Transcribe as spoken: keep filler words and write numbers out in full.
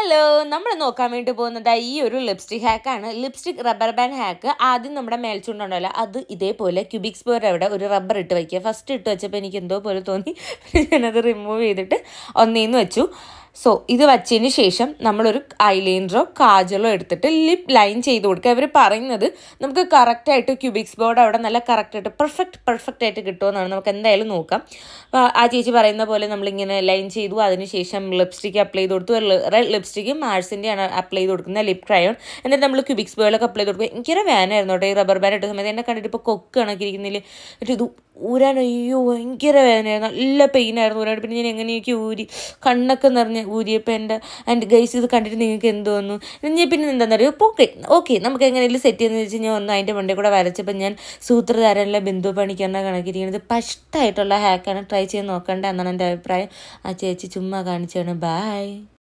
Hello, നമ്മൾ നോക്കാൻ വേണ്ടി പോകുന്നത് ഈ ഒരു ലിപ്സ്റ്റിക് ഹാക്കാണ്. Lipstick rubber band hack. ആദ്യം നമ്മുടെ മേൽച്ചുണ്ടുണ്ടല്ലോ, അത് ഇതേപോലെ ക്യൂബിക് സ്ക്വയർ അവിടെ ഒരു റബ്ബർ ഇട്ട് വയ്ക്കുക. ഫസ്റ്റ് ഇട്ട് വെച്ചപ്പോൾ എനിക്ക് എന്തോ പോലെ തോന്നി, ഞാനത് റിമൂവ് ചെയ്തിട്ട് ഒന്നേന്ന് വെച്ചു. സോ ഇത് വച്ചതിന് ശേഷം നമ്മളൊരു ഐലൈനറോ കാജലോ എടുത്തിട്ട് ലിപ്പ് ലൈൻ ചെയ്ത് കൊടുക്കുക. അവർ പറയുന്നത് നമുക്ക് കറക്റ്റായിട്ട് ക്യൂബിക്സ് ബോർഡ് അവിടെ നല്ല കറക്റ്റായിട്ട് പെർഫെക്റ്റ് പെർഫെക്റ്റ് ആയിട്ട് കിട്ടുമെന്നാണ്. നമുക്ക് എന്തായാലും നോക്കാം. അപ്പോൾ ആ ചേച്ചി പറയുന്ന പോലെ നമ്മളിങ്ങനെ ലൈൻ ചെയ്തു, അതിനുശേഷം ലിപ്സ്റ്റിക്ക് അപ്ലൈ ചെയ്ത് കൊടുത്തു. റെഡ് ലിപ്സ്റ്റിക്ക് മാഴ്സിൻ്റെയാണ് അപ്ലൈ ചെയ്ത് കൊടുക്കുന്നത്, ലിപ് ക്രയോൺ. എന്നിട്ട് നമ്മൾ ക്യൂബിക്സ് ബോർഡിലൊക്കെ അപ്ലൈ ചെയ്ത് കൊടുക്കുക. എനിക്കൊരു വേനായിരുന്നു കേട്ടോ ഈ റബ്ബർ ബാൻഡ് ഇട്ട സമയത്ത്. എന്നെ കണ്ടിട്ട് ഇപ്പോൾ കൊക്ക് കണക്കിരിക്കുന്നതിൽ എന്നിട്ട് ഇത് ഊരാൻ അയ്യോ ഭയങ്കര വേദനയായിരുന്നു, നല്ല പെയിനായിരുന്നു ഊരാൻ. പിന്നെ ഞാൻ എങ്ങനെയൊക്കെ ഊരി കണ്ണൊക്കെ നിറഞ്ഞ് ഊരിയപ്പോൾ എൻ്റെ ആൻഡ് ഗൈസ് ഇത് കണ്ടിട്ട് നിങ്ങൾക്ക് എന്ത് തോന്നുന്നു? ഞാൻ പിന്നെ എന്താണെന്ന് അറിയോ, അപ്പോൾ ഓക്കെ ഓക്കെ നമുക്ക് എങ്ങനെയെങ്കിലും സെറ്റ് ചെയ്യുന്നത് വെച്ച് ഞാൻ ഒന്ന് അതിൻ്റെ മണ്ടേ കൂടെ വരച്ചപ്പോൾ ഞാൻ സൂത്രധാരനിലെ ബിന്ദു പണിക്കറിനെ കണക്കിരിക്കുന്നത്. ഫസ്റ്റായിട്ടുള്ള ഹാക്കാണ്, ട്രൈ ചെയ്ത് നോക്കണ്ട എന്നാണ് എൻ്റെ അഭിപ്രായം. ആ ചേച്ചി ചുമ്മാ കാണിച്ചാണ്. ബൈ.